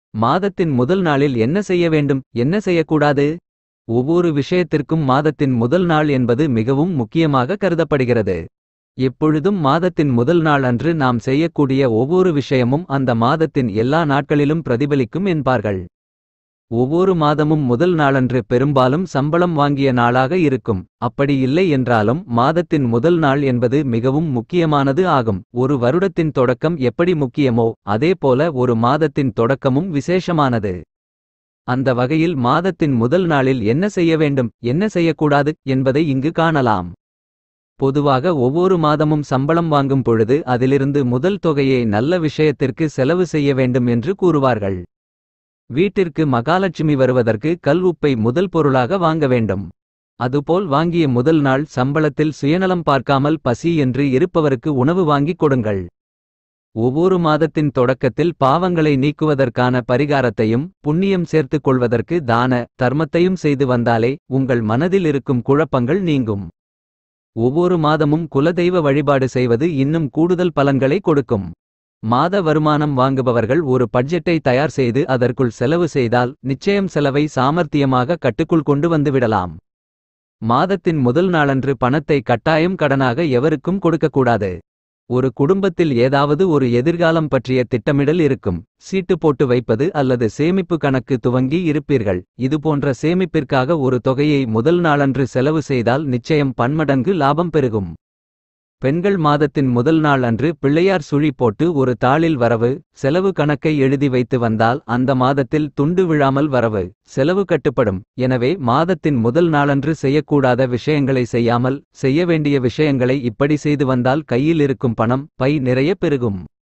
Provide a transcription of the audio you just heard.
மாதத்தின் முதல் நாளில் என்ன செய்ய வேண்டும், என்ன செய்யக்கூடாது? ஒவ்வொரு விஷயத்திற்கும் மாதத்தின் முதல் நாள் என்பது மிகவும் முக்கியமாக கருதப்படுகிறது. எப்பொழுதும் மாதத்தின் முதல் நாள் அன்று நாம் செய்யக்கூடிய ஒவ்வொரு விஷயமும் அந்த மாதத்தின் எல்லா நாட்களிலும் பிரதிபலிக்கும் என்பார்கள். ஒவ்வொரு மாதமும் முதல் நாளன்று பெரும்பாலும் சம்பளம் வாங்கிய நாளாக இருக்கும். அப்படி இல்லை என்றாலும் மாதத்தின் முதல் நாள் என்பது மிகவும் முக்கியமானது ஆகும். ஒரு வருடத்தின் தொடக்கம் எப்படி முக்கியமோ அதேபோல ஒரு மாதத்தின் தொடக்கமும் விசேஷமானது. அந்த வகையில் மாதத்தின் முதல் நாளில் என்ன செய்ய வேண்டும், என்ன செய்யக்கூடாது என்பதை இங்கு காணலாம். பொதுவாக ஒவ்வொரு மாதமும் சம்பளம் வாங்கும் பொழுது அதிலிருந்து முதல் தொகையை நல்ல விஷயத்திற்கு செலவு செய்ய வேண்டும் என்று கூறுவார்கள். வீட்டிற்கு மகாலட்சுமி வருவதற்கு கல் உப்பை முதல் பொருளாக வாங்க வேண்டும். அதுபோல் வாங்கிய முதல் நாள் சம்பளத்தில் சுயநலம் பார்க்காமல் பசி என்று இருப்பவருக்கு உணவு வாங்கிக் கொடுங்கள். ஒவ்வொரு மாதத்தின் தொடக்கத்தில் பாவங்களை நீக்குவதற்கான பரிகாரத்தையும் புண்ணியம் சேர்த்துக் கொள்வதற்கு தான தர்மத்தையும் செய்து வந்தாலே உங்கள் மனதில் இருக்கும் குழப்பங்கள் நீங்கும். ஒவ்வொரு மாதமும் குலதெய்வ வழிபாடு செய்வது இன்னும் கூடுதல் பலன்களை கொடுக்கும். மாத வருமானம் வாங்குபவர்கள் ஒரு பட்ஜெட்டை தயார் செய்து அதற்குள் செலவு செய்தால் நிச்சயம் செலவை சாமர்த்தியமாக கட்டுக்குள் கொண்டு வந்துவிடலாம். மாதத்தின் முதல் நாளன்று பணத்தை கட்டாயம் கடனாக எவருக்கும் கொடுக்கக்கூடாது. ஒரு குடும்பத்தில் ஏதாவது ஒரு எதிர்காலம் பற்றிய திட்டமிடல் இருக்கும். சீட்டு போட்டு வைப்பது அல்லது சேமிப்பு கணக்கு துவங்கி இருப்பீர்கள். இதுபோன்ற சேமிப்பிற்காக ஒரு தொகையை முதல் நாளன்று செலவு செய்தால் நிச்சயம் பன்மடங்கு லாபம் பெருகும். பெண்கள் மாதத்தின் முதல் நாள் அன்று பிள்ளையார் சுழி போட்டு ஒரு தாளில் வரவு செலவு கணக்கை எழுதி வைத்து வந்தால் அந்த மாதத்தில் துண்டு விழாமல் வரவு செலவு கட்டுப்படும். எனவே மாதத்தின் முதல் நாளன்று செய்யக்கூடாத விஷயங்களை செய்யாமல் செய்ய வேண்டிய விஷயங்களை இப்படி செய்து வந்தால் கையில் இருக்கும் பணம் பை நிறைய பெருகும்.